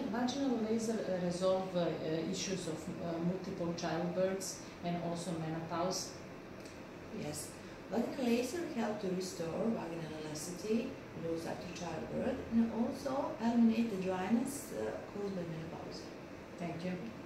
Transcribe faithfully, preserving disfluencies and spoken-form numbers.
vaginal laser uh, resolve uh, uh, issues of uh, multiple childbirths and also menopause? Yes. Vaginal laser help to restore vaginal elasticity, loose after childbirth, and also eliminate the dryness uh, caused by menopause. Thank you.